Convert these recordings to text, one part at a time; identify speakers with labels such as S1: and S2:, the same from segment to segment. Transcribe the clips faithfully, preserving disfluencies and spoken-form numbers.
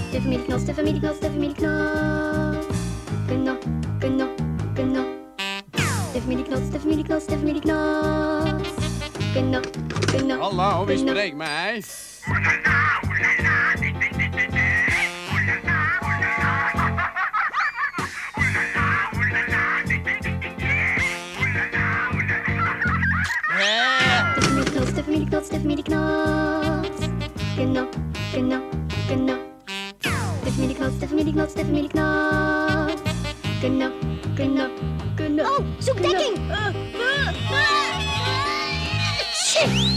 S1: De familie Knots, de familie Knots, de familie Knots. Knop, knop, knop. De familie Knots, de familie Knots, de familie Knots. Knop, knop.
S2: Hallo, wie spreekt mij?
S1: De familie Knots, de familie Knots. Knop, knop, knop. De familie Knots, de familie Knots, de familie Knots. Knop, knop, knop. Oh, zoek dekking! Uh, uh, uh. Shit!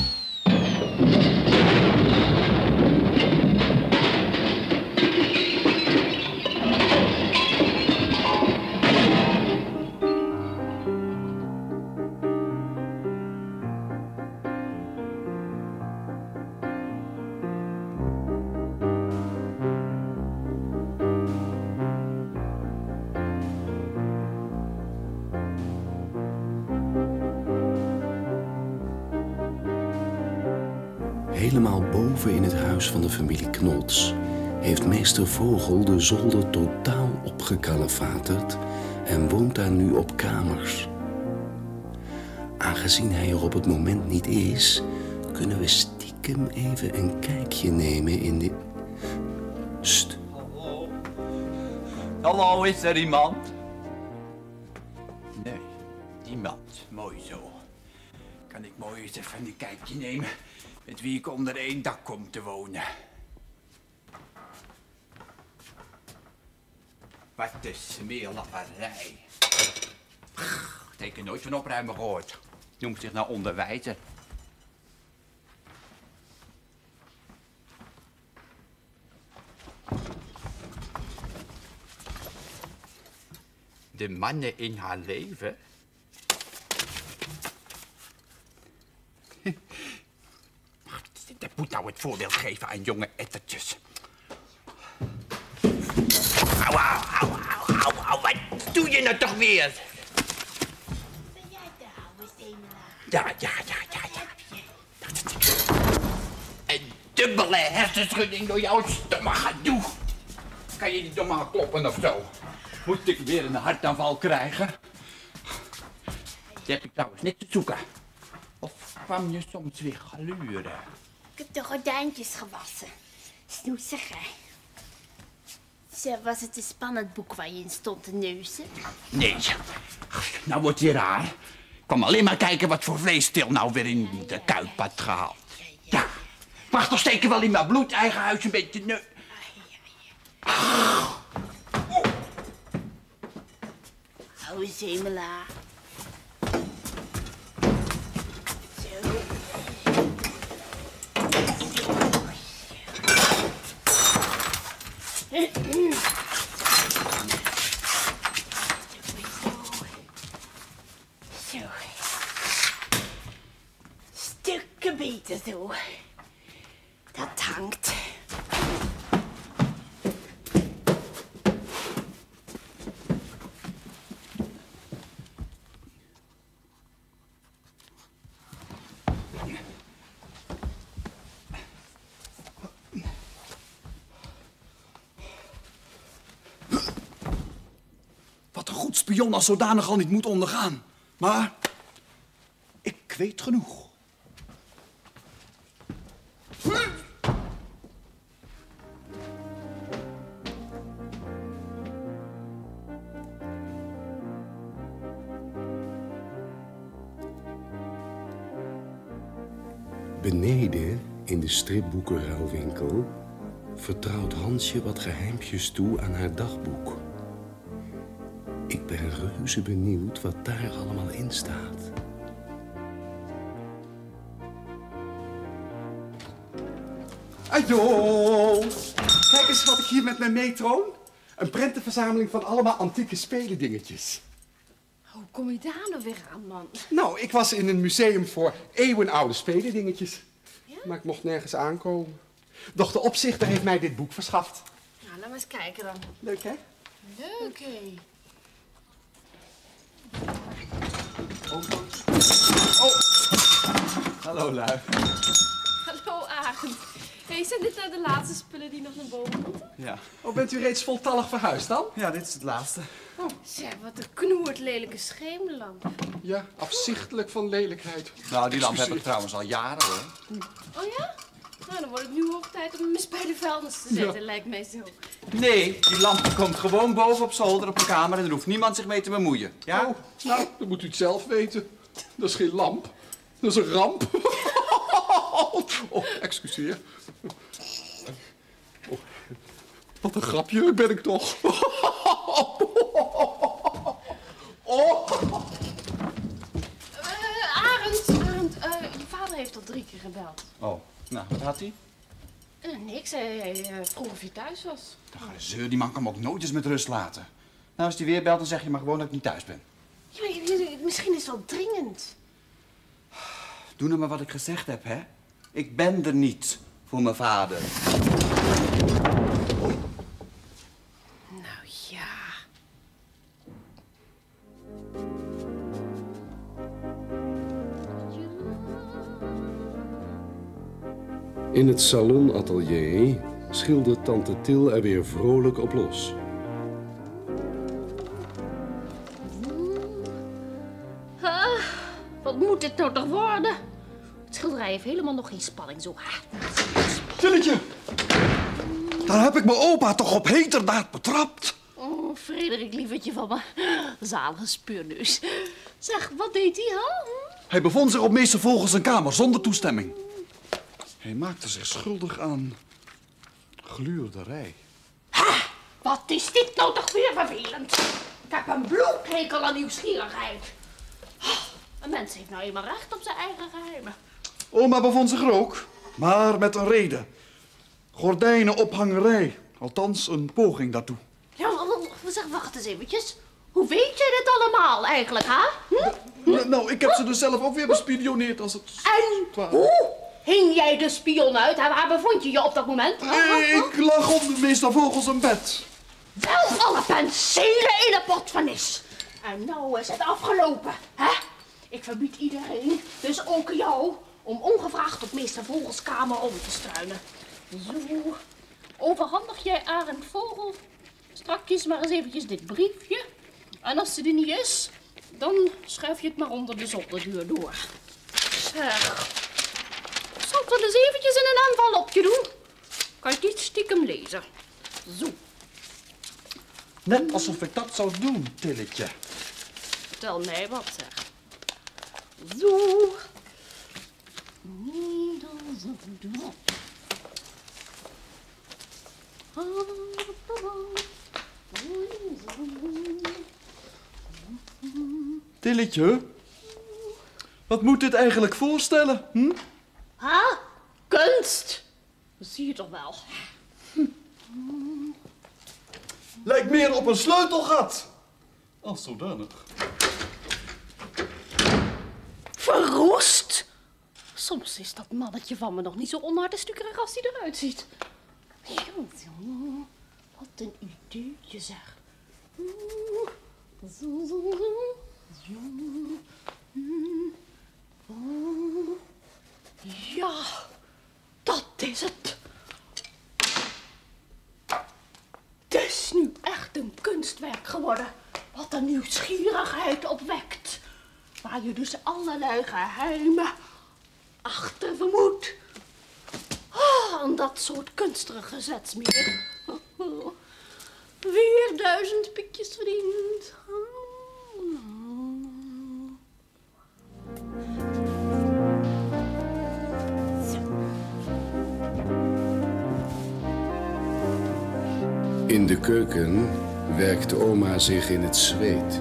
S3: Helemaal boven in het huis van de familie Knots heeft meester Vogel de zolder totaal opgekalefaterd en woont daar nu op kamers. Aangezien hij er op het moment niet is, kunnen we stiekem even een kijkje nemen in de... Sst.
S4: Hallo? Hallo, is er iemand? Nee, niemand. Mooi zo. Kan ik mooi eens even een kijkje nemen met wie ik onder één dak kom te wonen. Wat een smeerlapperij. Ik heb nooit van opruimen gehoord. Noemt zich nou onderwijzer. De mannen in haar leven? Dat moet nou het voorbeeld geven aan jonge ettertjes. Au, au, au, au, au, au, wat doe je nou toch weer?
S5: Ben jij de oude Zemelaar?
S4: Ja, ja, ja, ja, ja. Een dubbele hersenschudding door jouw stomme gedoe. Kan je niet normaal kloppen of zo? Moet ik weer een hartaanval krijgen? Die heb ik trouwens niks te zoeken. Of kwam je soms weer gluren?
S5: Ik heb de gordijntjes gewassen. Snoezig, hè? Zo, was het een spannend boek waar je in stond te neuzen?
S4: Nee. Nou wordt hij raar. Ik kwam alleen maar kijken wat voor vleesstil nou weer in de kuip had gehaald. Ja. Mag toch steken wel in mijn bloed, eigen huis een beetje neu...
S5: Oude Zemelaar. Zo. Zo. Stukken beter zo. Dat hangt.
S6: Wat een goed spion als zodanig al niet moet ondergaan. Maar ik weet genoeg.
S3: Beneden, in de stripboekenruilwinkel, vertrouwt Hansje wat geheimpjes toe aan haar dagboek. Ik ben reuze benieuwd wat daar allemaal in staat.
S6: Ajo! Kijk eens wat ik hier met mijn meetroon. Een prentenverzameling van allemaal antieke spelendingetjes.
S7: Hoe kom je daar nou weer aan, man?
S6: Nou, ik was in een museum voor eeuwenoude spelendingetjes. Ja? Maar ik mocht nergens aankomen. Doch de opzichter heeft mij dit boek verschaft.
S7: Nou, laat maar eens kijken dan.
S6: Leuk, hè?
S7: Leuk, hé.
S6: Oh, oh. Hallo, lui.
S7: Hallo, Arend. Hey, zijn dit nou de laatste spullen die nog naar boven moeten?
S4: Ja.
S6: Oh, bent u reeds voltallig verhuisd dan?
S4: Ja, dit is het laatste.
S7: Zeg, wat een knoerd lelijke schemerlamp.
S6: Ja, afzichtelijk van lelijkheid.
S4: Nou, die lamp heb
S6: Excuseer.
S4: ik trouwens al jaren, hoor.
S7: Oh ja? Nou, dan wordt het nu hoog tijd om hem eens bij de vuilnis te zetten,
S6: Ja.
S7: lijkt mij zo.
S4: Nee, die lamp komt gewoon boven op zolder op mijn kamer en er hoeft niemand zich mee te bemoeien. Ja?
S6: Oh, nou, dan moet u het zelf weten. Dat is geen lamp. Dat is een ramp. Oh, excuseer. Oh, wat een grapje ben ik toch. Oh.
S7: Uh, Arend, Arend, uh, je vader heeft al drie keer gebeld.
S4: Oh, nou, wat had hij?
S7: Uh, niks, hij, hij uh, vroeg of je thuis was.
S4: Ach, zeur, die man kan me ook nooit eens met rust laten. Nou, als hij weer belt, dan zeg je maar gewoon dat ik niet thuis ben.
S7: Ja, je- je- misschien is het wel dringend.
S4: Doe nou maar wat ik gezegd heb, hè. Ik ben er niet voor mijn vader.
S7: Nou ja.
S3: In het salonatelier schildert tante Til er weer vrolijk op los.
S5: Ah, wat moet dit nou toch worden? Het schilderij heeft helemaal nog geen spanning. Zo hard.
S2: Tilletje, daar heb ik mijn opa toch op heterdaad betrapt.
S5: Oh, Frederik, lievertje van me. Zalige speurneus. Zeg, wat deed hij, hè?
S2: Hij bevond zich op meester Vogels zijn kamer zonder toestemming. Hij maakte zich schuldig aan gluurderij.
S5: Wat is dit nou toch weer vervelend? Ik heb een bloedhekel aan nieuwsgierigheid. Ah, een mens heeft nou eenmaal recht op zijn eigen geheimen.
S2: Oma bevond zich er ook, maar met een reden. Gordijnenophangerij, althans een poging daartoe.
S5: Ja, w- w- zeg, wacht eens eventjes. Hoe weet jij dit allemaal eigenlijk, hè? Hm?
S2: N- Nou, ik heb ze dus zelf ook weer bespioneerd als het...
S5: En
S2: Twa-
S5: hoe hing jij de spion uit? En waar bevond je je op dat moment?
S2: Ik lag onder meester Vogels een bed.
S5: Wel alle penselen in de pot van is. En nou is het afgelopen, hè? Ik verbied iedereen, dus ook jou, om ongevraagd op meester Vogels kamer om te struinen. Zo, overhandig jij Arend Vogel strakjes maar eens eventjes dit briefje. En als ze er niet is, dan schuif je het maar onder de zolderdeur door. Zeg, ik zal het wel eens eventjes in een envelopje doen. Kan je het niet stiekem lezen. Zo.
S2: Net alsof ik dat zou doen, Tilletje.
S5: Vertel mij wat, zeg. Zo.
S2: Tilletje, wat moet dit eigenlijk voorstellen? Hm?
S5: Ha? Kunst? Dat zie je toch wel.
S2: Lijkt meer op een sleutelgat. Als zodanig.
S5: Verroest? Soms is dat mannetje van me nog niet zo onaardig als hij eruit ziet. Jongen, wat een ideetje, zeg. Ja, dat is het. Het is nu echt een kunstwerk geworden, wat een nieuwsgierigheid opwekt. Waar je dus allerlei geheimen achter vermoedt. Ah, en dat soort kunstige gezets meer. Weer duizend piekjes verdiend.
S3: In de keuken werkt oma zich in het zweet.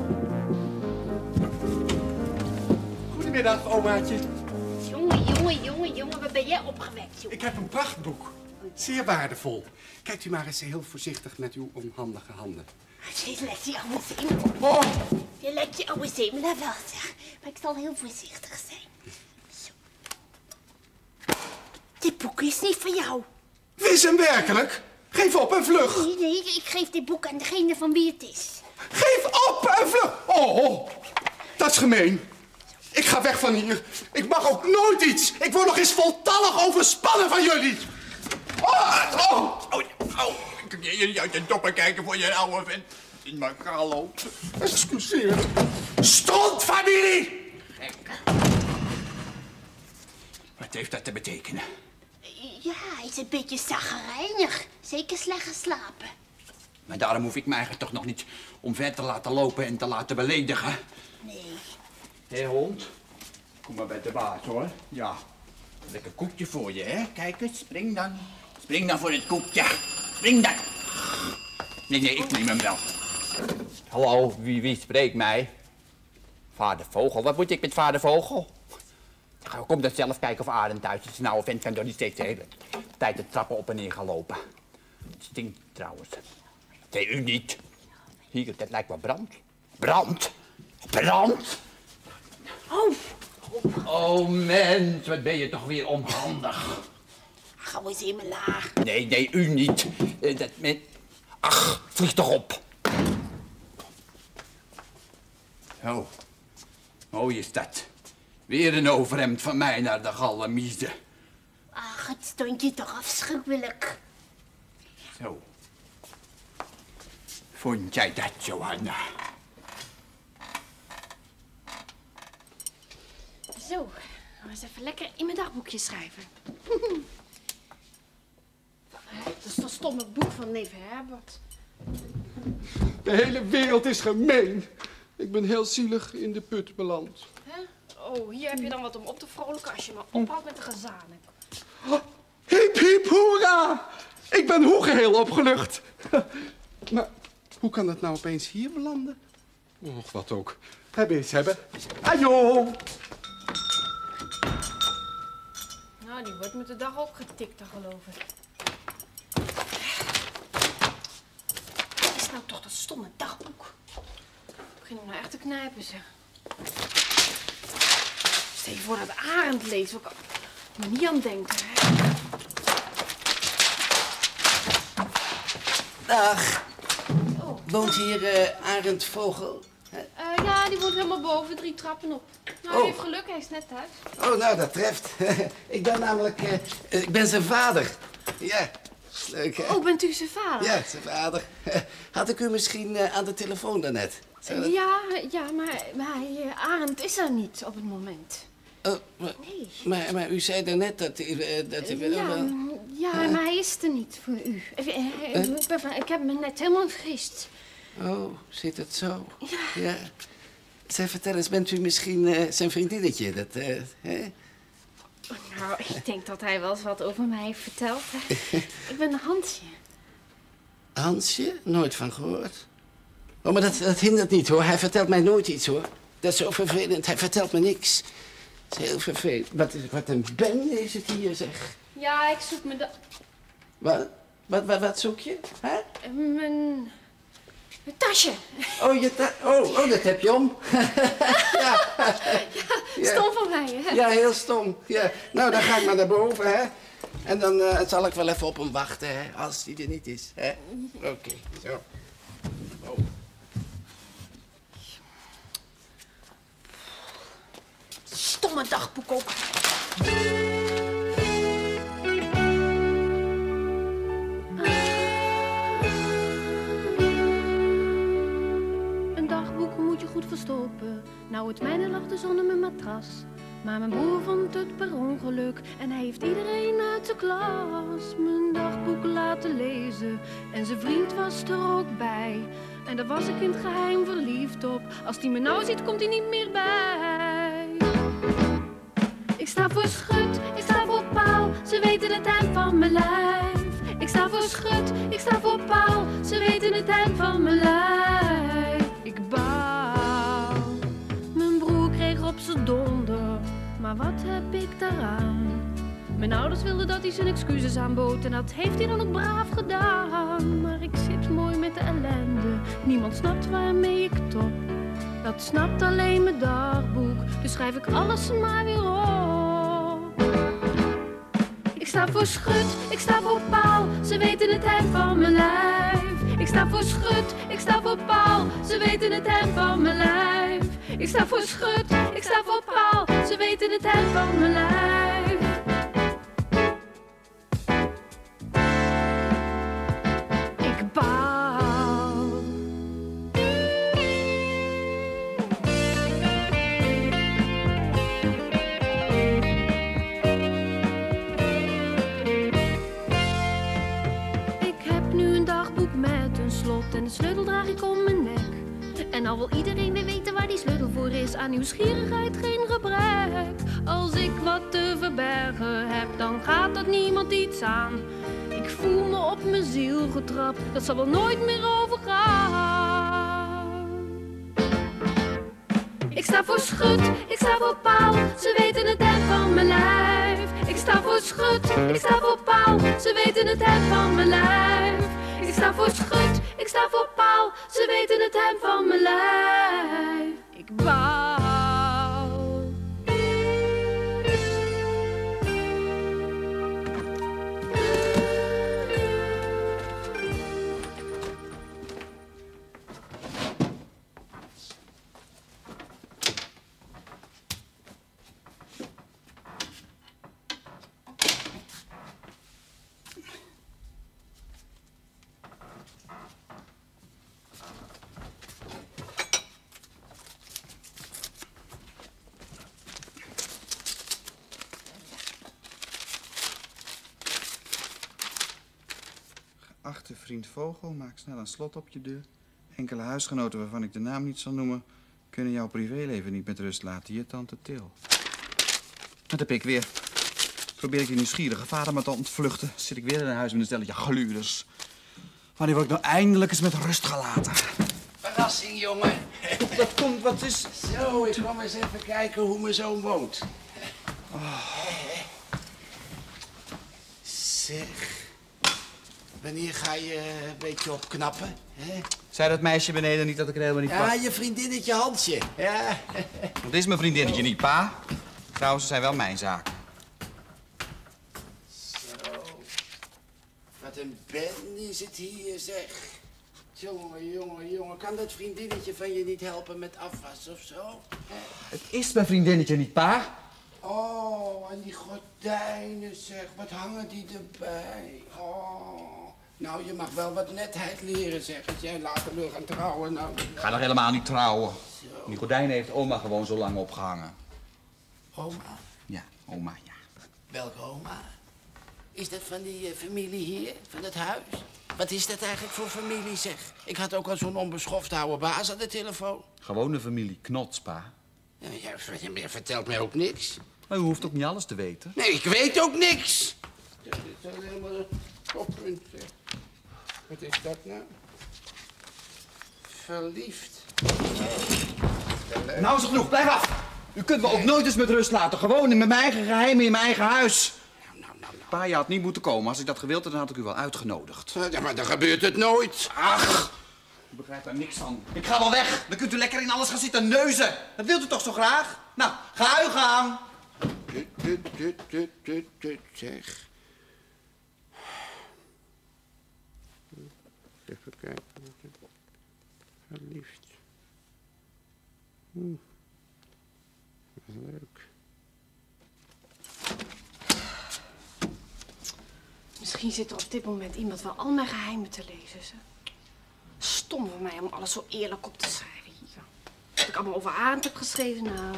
S6: Goedemiddag, omaatje.
S5: Jongen, jongen, jongen, jongen, wat ben jij opgewekt, jongen?
S6: Ik heb een prachtboek. Zeer waardevol. Kijkt u maar eens heel voorzichtig met uw onhandige handen.
S5: Je legt je oude zeemel.
S6: Oh,
S5: Je legt je oude zeemel wel, zeg. Maar ik zal heel voorzichtig zijn. Zo. Dit boek is niet voor jou.
S6: wis hem werkelijk. Geef op en vlug.
S5: Nee, nee, ik, ik geef dit boek aan degene van wie het is.
S6: Geef op en vlug. Oh, oh, dat is gemeen. Ik ga weg van hier. Ik mag ook nooit iets. Ik word nog eens voltallig overspannen van jullie.
S4: Oh, oh, oh, oh. Kun je niet uit de doppen kijken voor je een oude vent in mijn kraal loopt?
S6: Excuseer. Strontfamilie!
S4: Gek. Wat heeft dat te betekenen?
S5: Ja, hij is een beetje zagrijnig. Zeker slecht geslapen.
S4: Maar daarom hoef ik mij eigenlijk toch nog niet omver te laten lopen en te laten beledigen.
S5: Nee.
S4: Hé, hey, hond. Kom maar bij de baas, hoor. Ja. Lekker koekje voor je, hè? Kijk eens, spring dan. Spring dan voor het koekje. Spring dan. Nee, nee, ik neem hem wel. Hallo, wie, wie spreekt mij? Vader Vogel. Wat moet ik met vader Vogel? Kom dan zelf kijken of Arend thuis is. Nou, vent kan door niet steeds de hele tijd de trappen op en neer gaan lopen. Het stinkt trouwens. Nee, u niet. Hier, dat lijkt wel brand. Brand. Brand.
S5: Oh.
S4: Oh, mens, wat ben je toch weer onhandig.
S5: Gauw eens in mijn laag.
S4: Nee, nee, u niet. Uh, dat men... Ach, vlieg toch op. Oh, mooi is dat. Weer een overhemd van mij naar de galamieze.
S5: Ach, het stond je toch afschuwelijk.
S4: Zo. Vond jij dat, Johanna?
S7: Zo, nou eens even lekker in mijn dagboekje schrijven. Dat is dat stomme boek van neef Herbert.
S6: De hele wereld is gemeen. Ik ben heel zielig in de put beland.
S7: Hè? Oh, hier heb je dan wat om op te vrolijken als je maar ophoudt met de gezanik.
S6: Oh, hiep, hiep, hoera! Ik ben hoe geheel opgelucht. Maar hoe kan dat nou opeens hier belanden? Och, wat ook. Hebben eens hebben. Ajo!
S7: Nou, die wordt met de dag ook getikt, dan geloof ik. Wat is nou toch dat stomme dagboek? Ik begin hem nou echt te knijpen, zeg. Stel je voor dat Arend leest, wat ik er niet aan denken. Hè?
S8: Dag.
S7: Oh.
S8: Woont hier uh, Arend Vogel?
S7: Uh, ja, die woont helemaal boven, drie trappen op. Nou, hij
S8: Oh.
S7: heeft geluk, hij is net thuis.
S8: Oh, nou, dat treft. Ik ben namelijk... Uh, uh, ik ben zijn vader. Ja, leuk, hè?
S7: Oh, bent u zijn vader?
S8: Ja, zijn vader. Had ik u misschien uh, aan de telefoon daarnet? Zou dat-
S7: Ja, ja, maar, maar uh, Arend is er niet op het moment.
S8: Oh, maar,
S7: Nee.
S8: maar, maar u zei daarnet dat u... Uh, dat u
S7: Ja,
S8: wel-
S7: ja, maar hij is er niet voor u. Ik, ik, ik, ben- ik heb me net helemaal vergist.
S8: Oh, zit het zo? Ja. Ja. Zeg, vertel eens, bent u misschien uh, zijn vriendinnetje? Dat, uh, hè?
S7: Nou, ik denk dat hij wel eens wat over mij heeft verteld. Ik ben Hansje.
S8: Hansje? Nooit van gehoord. Oh, maar dat, dat hindert niet, hoor. Hij vertelt mij nooit iets, hoor. Dat is zo vervelend. Hij vertelt me niks. Dat is heel vervelend. Wat, is, wat een bende is het hier, zeg.
S7: Ja, ik zoek me de...
S8: Wat, wat, wat, wat zoek je? Hè?
S7: Mijn... Mijn tasje.
S8: Oh, je ta oh, oh, dat heb je om. Ja. Ja.
S7: Stom van mij, hè?
S8: Ja, heel stom. Ja. Nou, dan ga ik maar naar boven, hè. En dan uh, zal ik wel even op hem wachten, hè. Als hij er niet is, hè. Oké, okay, zo. Oh.
S5: Stomme dagboek ook.
S7: Een dagboek moet je goed verstoppen. Nou, het mijne lag dus onder mijn matras. Maar mijn broer vond het per ongeluk en hij heeft iedereen uit de klas mijn dagboek laten lezen. En zijn vriend was er ook bij. En daar was ik in het geheim verliefd op. Als hij me nou ziet, komt hij niet meer bij. Ik sta voor schut, ik sta voor paal. Ze weten het eind van mijn lijf. Ik sta voor schut, ik sta voor paal. Ze weten het eind van mijn lijf. Ik baal. Mijn broer kreeg op z'n donder. Maar wat heb ik daaraan? Mijn ouders wilden dat hij zijn excuses aanbood. En dat heeft hij dan ook braaf gedaan. Maar ik zit mooi met de ellende. Niemand snapt waarmee ik top. Dat snapt alleen mijn dagboek. Dus schrijf ik alles maar weer op. Ik sta voor schut, ik sta voor paal. Ze weten het eind van mijn lijf. Ik sta voor schut, ik sta voor paal. Ze weten het eind van mijn lijf. Ik sta voor schut, ik sta voor paal. Ze weten het eind van mijn lijf. En al wil iedereen weer weten waar die sleutel voor is, aan nieuwsgierigheid geen gebrek. Als ik wat te verbergen heb, dan gaat het niemand iets aan. Ik voel me op mijn ziel getrapt, dat zal wel nooit meer overgaan. Ik sta voor schut, ik sta voor paal, ze weten het hemd van mijn lijf. Ik sta voor schut, ik sta voor paal, ze weten het hemd van mijn lijf. Ik sta voor schut, ik sta voor paal, ze weten het hemd van mijn lijf. Ik baal.
S9: Geachte vriend Vogel, maak snel een slot op je deur. Enkele huisgenoten waarvan ik de naam niet zal noemen, kunnen jouw privéleven niet met rust laten. Je tante Til. Dat heb ik weer. Probeer ik je nieuwsgierige vader maar te ontvluchten, zit ik weer in een huis met een stelletje gluurders. Wanneer word ik nou eindelijk eens met rust gelaten?
S8: Verrassing, jongen.
S9: Dat komt, wat is...
S8: Zo, ik kom eens even kijken hoe mijn zoon woont.
S9: Oh.
S8: Zeg, wanneer ga je een beetje opknappen? Hè?
S9: Zei dat meisje beneden niet dat ik er helemaal niet
S8: Ja,
S9: pas?
S8: je vriendinnetje Hansje. Ja.
S9: Dat is mijn vriendinnetje niet, pa. Trouwens, ze zijn wel mijn zaken.
S8: Zo. Wat een bende is het hier, zeg. Jongen, jongen, jongen. Kan dat vriendinnetje van je niet helpen met afwas of zo? Hè?
S9: Het is mijn vriendinnetje niet, pa.
S8: Oh, en die gordijnen, zeg. Wat hangen die erbij? Oh. Nou, je mag wel wat netheid leren, zeg. Als jij later wil gaan trouwen, nou...
S9: Ik ga nog helemaal niet trouwen. Zo. Die gordijnen heeft oma gewoon zo lang opgehangen.
S8: Oma?
S9: Ja, oma, ja.
S8: Welke oma? Is dat van die uh, familie hier, van het huis? Wat is dat eigenlijk voor familie, zeg? Ik had ook al zo'n onbeschoft oude baas aan de telefoon.
S9: Gewone familie Knots, pa.
S8: Ja, je, je vertelt mij ook niks.
S9: Maar u hoeft ook niet alles te weten.
S8: Nee, ik weet ook niks. Ja, dit is helemaal een toppunt, zeg. Wat is dat nou? Verliefd.
S9: Oh. Nou is het genoeg, blijf af. U kunt me ook nooit eens met rust laten. Gewoon in mijn eigen geheimen, in mijn eigen huis.
S8: Nou, nou, nou, nou.
S9: Pa, je had niet moeten komen. Als ik dat gewild had, dan had ik u wel uitgenodigd.
S8: Ja, maar dan gebeurt het nooit.
S9: Ach, u begrijpt daar niks van. Ik ga wel weg. Dan kunt u lekker in alles gaan zitten neuzen. Dat wilt u toch zo graag? Nou, ga u gaan.
S8: Tut, tut, tut, tut, tut, tut, zeg. Even kijken. Verliefd. Hm. Leuk.
S5: Misschien zit er op dit moment iemand wel al mijn geheimen te lezen. Ze. Stom van mij om alles zo eerlijk op te schrijven hier. Wat ik allemaal over Arend heb geschreven, nou...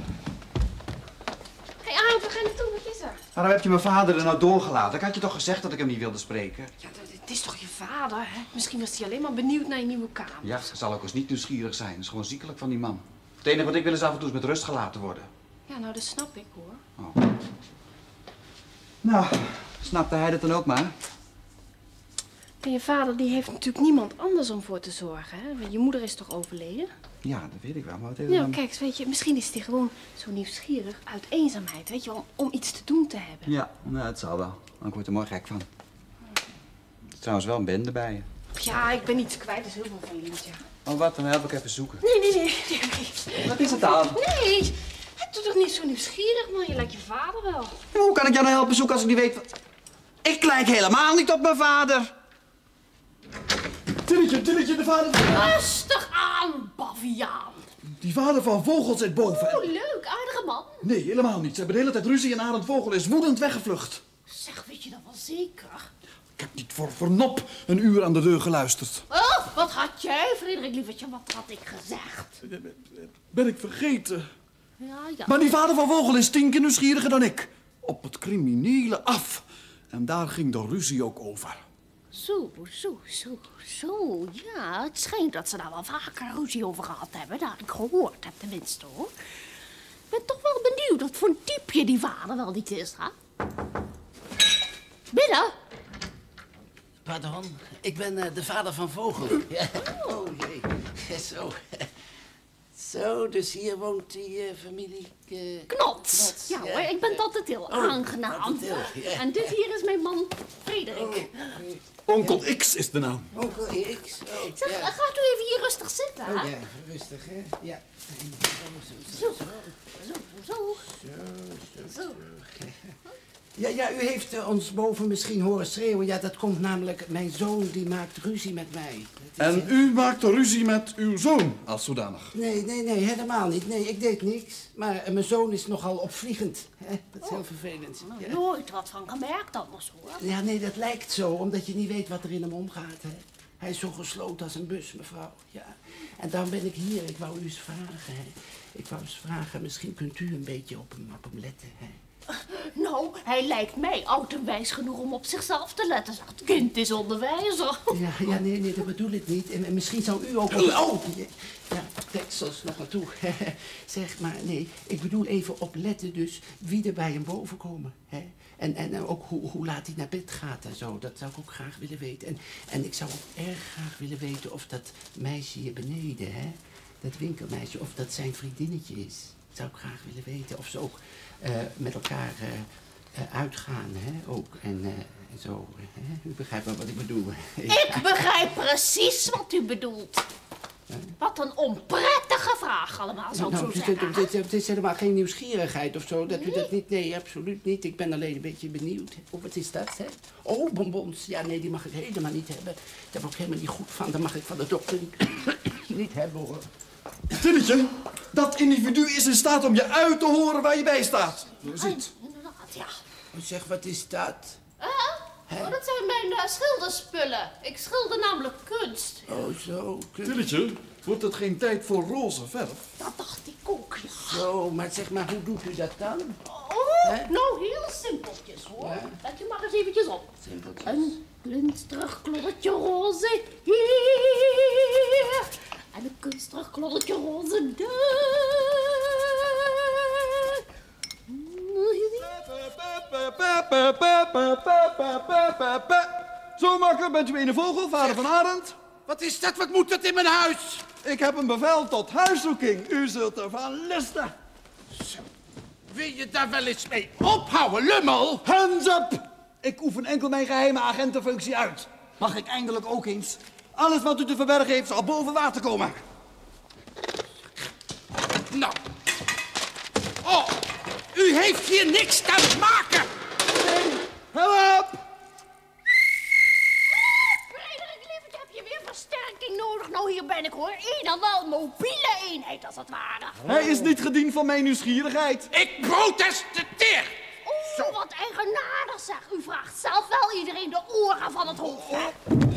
S5: Hé, hey, Arend, waar ga je naartoe? Wat is er?
S9: Waarom heb je mijn vader er nou doorgelaten? Ik had je toch gezegd dat ik hem niet wilde spreken?
S5: Ja, het is toch je vader, hè? Misschien was hij alleen maar benieuwd naar je nieuwe kamer.
S9: Ja, hij zal ook eens niet nieuwsgierig zijn. Dat is gewoon ziekelijk van die man. Het enige wat ik wil is af en toe eens met rust gelaten worden.
S5: Ja, nou, dat snap ik, hoor.
S9: Oh. Nou, snapte hij dat dan ook maar?
S5: En je vader, die heeft natuurlijk niemand anders om voor te zorgen, hè? Je moeder is toch overleden?
S9: Ja, dat weet ik wel, maar wat heeft
S5: Ja,
S9: dan...
S5: kijk, weet je, misschien is hij gewoon zo nieuwsgierig uit eenzaamheid, weet je, om, om iets te doen te hebben.
S9: Ja, nou, het zal wel. Ik word er mooi gek van. Er is trouwens wel een bende bij je.
S5: Ja, ik ben iets kwijt, dat is heel veel verliefd, ja.
S9: Oh, wat? Dan help ik even zoeken.
S5: Nee, nee, nee, nee, nee.
S9: Wat is het dan?
S5: Nee, doe toch niet zo nieuwsgierig, man. Je lijkt je vader wel.
S9: Ja, hoe kan ik jou nou helpen zoeken als ik niet weet wat... Ik lijk helemaal niet op mijn vader.
S2: Tilletje, Tilletje, de vader...
S5: Rustig aan, baviaan.
S2: Die vader van Vogel zit boven.
S5: Oh, leuk. Aardige man.
S2: Nee, helemaal niet. Ze hebben de hele tijd ruzie en Arend Vogel is woedend weggevlucht.
S5: Zeg, weet je dat wel zeker?
S2: Ik heb niet voor, voor nop een uur aan de deur geluisterd.
S5: Oh, wat had jij, Frederik Lievertje? Wat had ik gezegd?
S2: Ben ik vergeten.
S5: Ja, ja.
S2: Maar die vader van Vogel is tien keer nieuwsgieriger dan ik. Op het criminele af. En daar ging de ruzie ook over.
S5: Zo, zo, zo, zo. Ja, het schijnt dat ze daar wel vaker ruzie over gehad hebben. Dat ik gehoord heb tenminste, hoor. Ik ben toch wel benieuwd wat voor een typeje die vader wel niet is, hè? Binnen?
S8: Pardon, ik ben uh, de vader van Vogel. Ja. Oh jee, ja, zo. Zo, dus hier woont die uh, familie... Uh,
S5: Knots.
S8: Knots.
S5: Ja,
S8: Ja,
S5: hoor, ik ben
S8: ja.
S5: Tante Til.
S8: Oh,
S5: Aangenaam.
S8: Tante Til, ja.
S5: En dit hier is mijn man Frederik.
S8: Oh,
S2: Onkel X is de naam.
S8: Onkel X. Oh,
S5: Zeg,
S8: ja.
S5: gaat u even hier rustig zitten, hè?
S8: Oh ja, rustig, hè? Ja. Zo,
S5: Zo, zo, zo.
S8: zo, zo. Ja, ja, u heeft uh, ons boven misschien horen schreeuwen. Ja, dat komt namelijk... Mijn zoon, die maakt ruzie met mij. Dat is,
S2: En
S8: uh,
S2: u maakt ruzie met uw zoon als zodanig.
S8: Nee, nee, nee, helemaal niet. Nee, ik deed niks. Maar uh, mijn zoon is nogal opvliegend. Hè? Dat is heel vervelend.
S5: Nou,
S8: Ja.
S5: nooit wat van gemerkt anders, hoor.
S8: Ja, nee, dat lijkt zo, omdat je niet weet wat er in hem omgaat. Hè? Hij is zo gesloten als een bus, mevrouw. Ja. En daarom ben ik hier. Ik wou u eens vragen. Hè? Ik wou eens vragen, misschien kunt u een beetje op hem, op hem letten. Hè?
S5: Nou, hij lijkt mij oud en wijs genoeg om op zichzelf te letten. Het kind is onderwijzer.
S8: Ja, ja, nee, nee, dat bedoel ik niet. En, en misschien zou u ook... Oh! Ja, deksels nog naartoe. Zeg maar, nee, ik bedoel even opletten dus wie er bij hem boven komen. Hè? En, en ook hoe, hoe laat hij naar bed gaat en zo. Dat zou ik ook graag willen weten. En, en ik zou ook erg graag willen weten of dat meisje hier beneden, hè, dat winkelmeisje, of dat zijn vriendinnetje is. Dat zou ik graag willen weten. Of ze ook uh, met elkaar uh, uh, uitgaan, hè, ook. En, uh, en zo. Hè? U begrijpt wel wat ik bedoel.
S5: Ik begrijp precies wat u bedoelt. Wat een onprettige vraag allemaal, zou ik
S8: Nou,
S5: zo
S8: het,
S5: zeggen.
S8: het, het, het is helemaal geen nieuwsgierigheid of zo, dat u dat niet... Nee, absoluut niet. Ik ben alleen een beetje benieuwd. Oh, wat is dat, hè? Oh, bonbons. Ja, nee, die mag ik helemaal niet hebben. Daar ben ik ook helemaal niet goed van. Dat mag ik van de dokter niet, niet hebben, hoor.
S2: Tilletje, dat individu is in staat om je uit te horen waar je bij staat. Je ziet.
S5: Inderdaad, ja.
S8: Oh, zeg, wat is dat?
S5: Uh, oh, dat zijn mijn uh, schilderspullen. Ik schilder namelijk kunst.
S8: Oh, zo. Kun...
S2: Tilletje, wordt het geen tijd voor roze verf?
S5: Dat dacht ik ook, ja.
S8: Zo, maar zeg maar, hoe doet u dat dan?
S5: Oh,
S8: Hè?
S5: nou, heel simpeltjes, hoor.
S8: Ja.
S5: Let u maar eens eventjes op.
S8: Simpeltjes.
S5: Een glinsterig kloddertje roze hier. En een kunstig kloddertje roze daar.
S2: Zo, makker, bent u een vogel, vader van Arend?
S8: Wat is dat? Wat moet dat in mijn huis?
S2: Ik heb een bevel tot huiszoeking. U zult ervan listen.
S8: Zo. Wil je daar wel eens mee ophouden, lummel?
S2: Hands up! Ik oefen enkel mijn geheime agentenfunctie uit. Mag ik eindelijk ook eens? Alles wat u te verbergen heeft zal boven water komen.
S8: Nou. Oh, u heeft hier niks te maken.
S2: Help!
S5: Frederik, lieverd, heb je weer versterking nodig? Nou, hier ben ik, hoor. Een en al mobiele eenheid, als het ware.
S2: Hij is niet gediend van mijn nieuwsgierigheid.
S8: Ik protesteer.
S5: Oeh, wat eigenaardig, zeg. U vraagt zelf wel iedereen de oren van het hoofd, hè?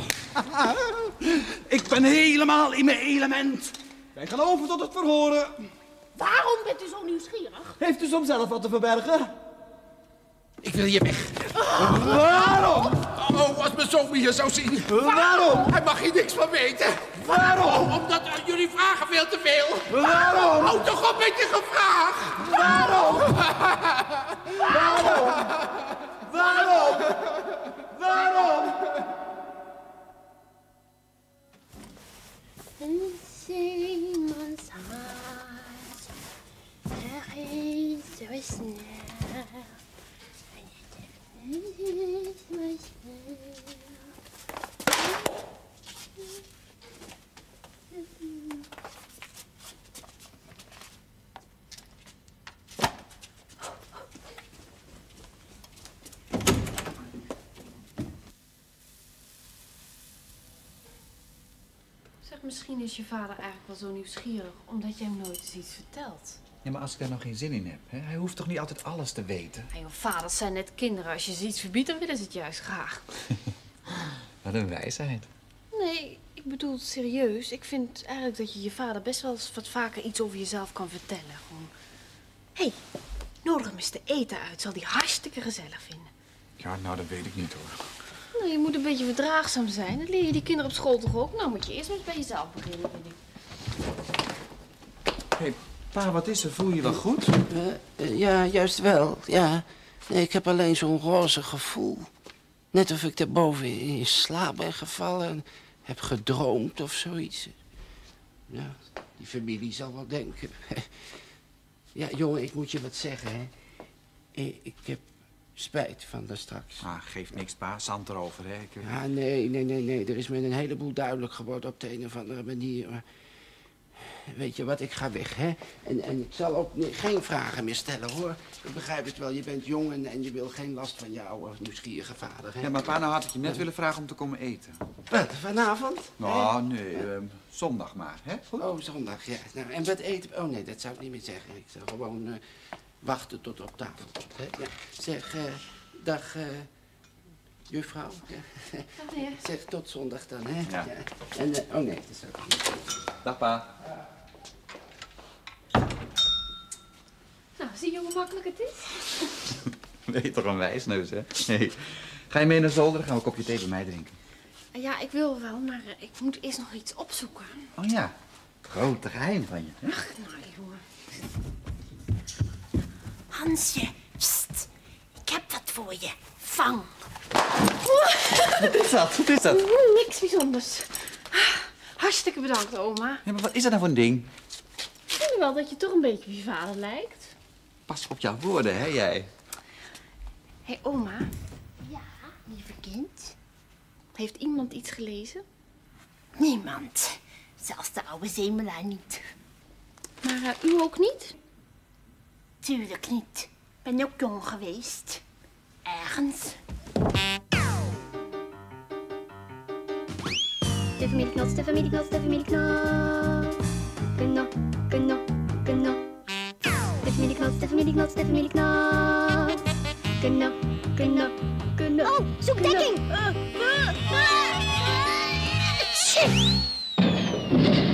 S2: Ik ben helemaal in mijn element. Wij gaan over tot het verhoren.
S5: Waarom bent u zo nieuwsgierig?
S2: Heeft u soms zelf wat te verbergen?
S8: Ik wil hier weg.
S2: Waarom?
S8: Oh, als mijn zoon me hier zou zien.
S2: Waarom?
S8: Hij mag hier niks van weten.
S2: Waarom?
S8: Oh, omdat uh, jullie vragen veel te veel.
S2: Waarom?
S8: Houd toch op met je gevraag.
S2: Waarom? Waarom? Waarom? Waarom?
S7: Een zeemanshaas, er is zo snel. En het is maar snel.
S10: Zeg, misschien is je vader eigenlijk wel zo nieuwsgierig omdat jij hem nooit eens iets vertelt.
S9: Ja, maar als ik daar nog geen zin in heb, hè? Hij hoeft toch niet altijd alles te weten?
S10: En joh, vaders zijn net kinderen. Als je ze iets verbiedt, dan willen ze het juist graag.
S9: Wat een wijsheid.
S10: Nee, ik bedoel het serieus. Ik vind eigenlijk dat je je vader best wel eens wat vaker iets over jezelf kan vertellen. Gewoon, hé, hey, nodig hem eens te eten uit. Zal hij hartstikke gezellig vinden.
S9: Ja, nou, dat weet ik niet, hoor.
S10: Nou, je moet een beetje verdraagzaam zijn. Dat leer je die kinderen op school toch ook? Nou, moet je eerst maar eens bij jezelf beginnen, vind ik.
S9: Hé, hey, pa, wat is er? Voel je je wel goed?
S8: Uh, uh, ja, juist wel, ja. Nee, ik heb alleen zo'n roze gevoel. Net of ik daarboven in slaap ben gevallen en heb gedroomd of zoiets. Ja, die familie zal wel denken. Ja, jongen, ik moet je wat zeggen, hè. Ik heb spijt van daar straks.
S9: Ah, geeft niks, pa. Zand erover, hè. Ik...
S8: Ja, nee, nee, nee, nee. Er is me een heleboel duidelijk geworden op de een of andere manier. Maar... Weet je wat, ik ga weg, hè. En, en ik zal ook nee, geen vragen meer stellen, hoor. Ik begrijp het wel, je bent jong en, en je wil geen last van jouw nieuwsgierige vader, hè.
S9: Ja, maar pa, nou had ik je net willen vragen om te komen eten.
S8: Wat, vanavond?
S9: Nou, nee, uh, zondag maar, hè. Goed?
S8: Oh, zondag, ja. Nou, en wat eten? Oh, nee, dat zou ik niet meer zeggen. Ik zou gewoon uh, wachten tot op tafel komt, hè. Ja. Zeg, uh, dag, uh, juffrouw. Ja.
S10: Dag, meneer.
S8: Zeg, tot zondag dan, hè.
S9: Ja.
S8: Ja. En, uh, oh, nee, dat zou ik niet.
S9: Dag, pa.
S10: Nou, zie je hoe makkelijk het is?
S9: Ben je toch een wijsneus, hè? Nee. Ga je mee naar zolder? Dan gaan we een kopje thee bij mij drinken.
S10: Ja, ik wil wel, maar ik moet eerst nog iets opzoeken.
S9: Oh ja, grote geheim van je. Hè?
S10: Ach, nou, jongen.
S5: Hansje, pst. Ik heb wat voor je. Vang.
S9: Wat is dat? Wat is dat?
S10: Niks bijzonders. Hartstikke bedankt, oma.
S9: Ja, maar wat is dat nou voor een ding?
S10: Ik vind wel dat je toch een beetje op je vader lijkt.
S9: Pas op jouw woorden, hè, jij?
S10: Hé, hey, oma.
S5: Ja, lieve kind.
S10: Heeft iemand iets gelezen?
S5: Niemand. Zelfs de oude zemelaar niet.
S10: Maar uh, u ook niet?
S5: Tuurlijk niet. Ben ook jong geweest. Ergens.
S1: De familie Knots, de familie Knots, de familie Knots. Knop, knop, knop. De familie Knots, de familie Knots, de familie Knots. Knop, knop, knop.
S5: Oh, zoek dekking! Uh, uh, uh, uh, shit!